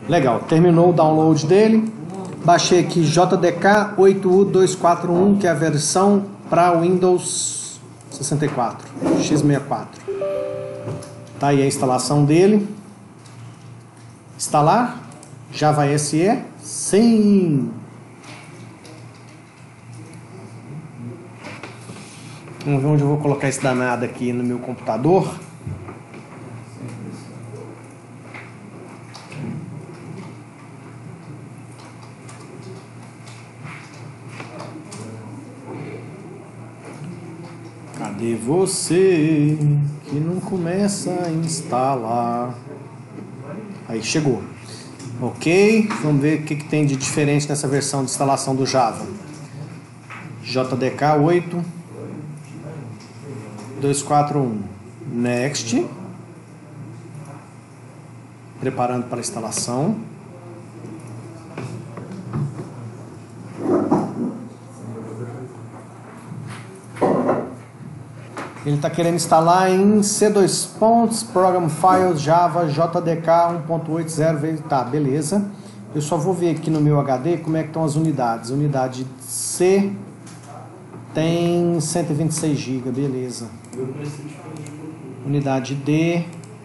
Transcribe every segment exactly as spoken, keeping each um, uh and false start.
Legal, terminou o download dele. Baixei aqui J D K oito U dois quatro um, que é a versão para Windows sessenta e quatro, x sessenta e quatro. Tá aí a instalação dele. Instalar Java S E? Sim! Vamos ver onde eu vou colocar esse danado aqui no meu computador. Cadê você que não começa a instalar? Aí, chegou. Ok, vamos ver o que, que tem de diferente nessa versão de instalação do Java. J D K oito dois quatro um. Next. Preparando para a instalação. Ele está querendo instalar em C dois pontos, Program Files, Java, J D K um ponto oito zero. Tá, beleza. Eu só vou ver aqui no meu H D como é que estão as unidades. Unidade C tem cento e vinte e seis gigas, beleza. Unidade D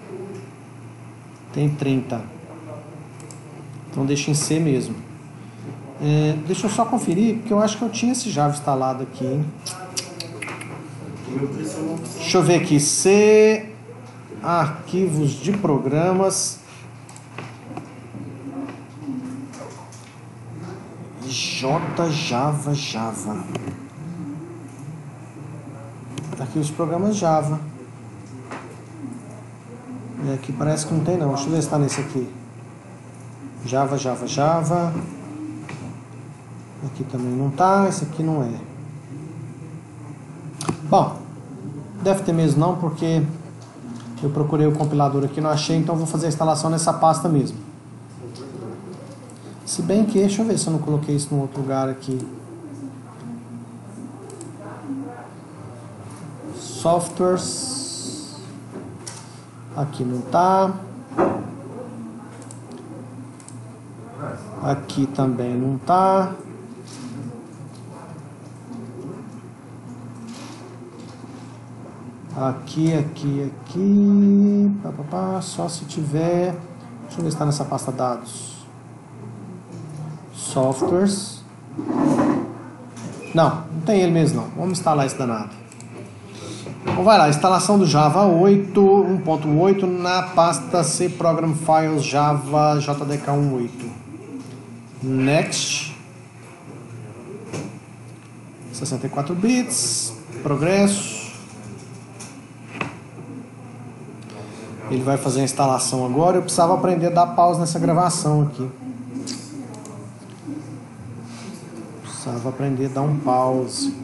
tem trinta. Então deixa em C mesmo. É, deixa eu só conferir, porque eu acho que eu tinha esse Java instalado aqui, hein? Deixa eu ver aqui, C, arquivos de programas, J, Java, Java, arquivos de programas Java, e aqui parece que não tem não, deixa eu ver se está nesse aqui, Java, Java, Java, aqui também não está, esse aqui não é. Bom, deve ter mesmo não, porque eu procurei o compilador aqui, não achei, então vou fazer a instalação nessa pasta mesmo. Se bem que, deixa eu ver se eu não coloquei isso em outro lugar aqui. Softwares. Aqui não tá. Aqui também não tá. Aqui, aqui, aqui, pá, pá, pá, só se tiver, deixa eu ver se está nessa pasta dados, softwares, não, não tem ele mesmo não, vamos instalar esse danado. Então vai lá, instalação do Java oito, um ponto oito na pasta C Program Files Java J D K um ponto oito, next, sessenta e quatro bits, progresso. Ele vai fazer a instalação agora. Eu precisava aprender a dar pausa nessa gravação aqui. Precisava aprender a dar um pause.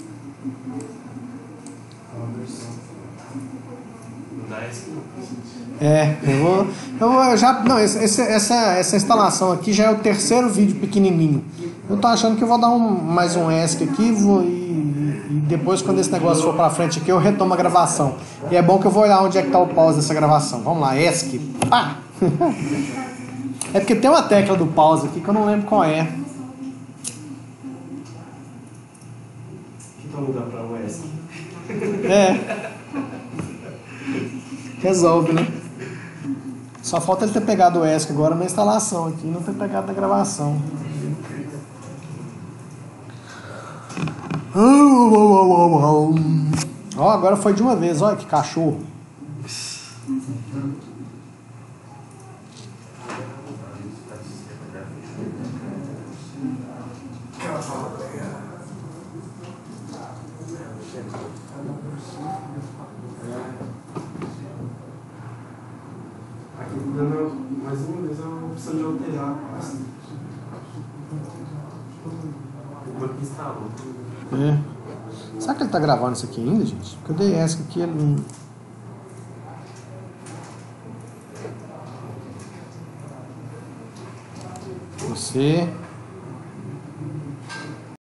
É, eu vou. Eu vou eu já. Não, esse, esse, essa, essa instalação aqui já é o terceiro vídeo pequenininho. Eu tô achando que eu vou dar um, mais um ESC aqui vou, e, e depois, quando esse negócio for pra frente aqui, eu retomo a gravação. E é bom que eu vou olhar onde é que tá o pause dessa gravação. Vamos lá, ESC. Pá! É porque tem uma tecla do pause aqui que eu não lembro qual é. Então mudar pra o ESC. É. Resolve, né? Só falta ele ter pegado o ESC agora na instalação aqui, não ter pegado na gravação. Ó, agora foi de uma vez, olha que cachorro. Aqui dando mais uma vez a opção de alterar a pasta. O banco instalou. É. Será que ele tá gravando isso aqui ainda, gente? Porque eu dei essa aqui, ele não... Você...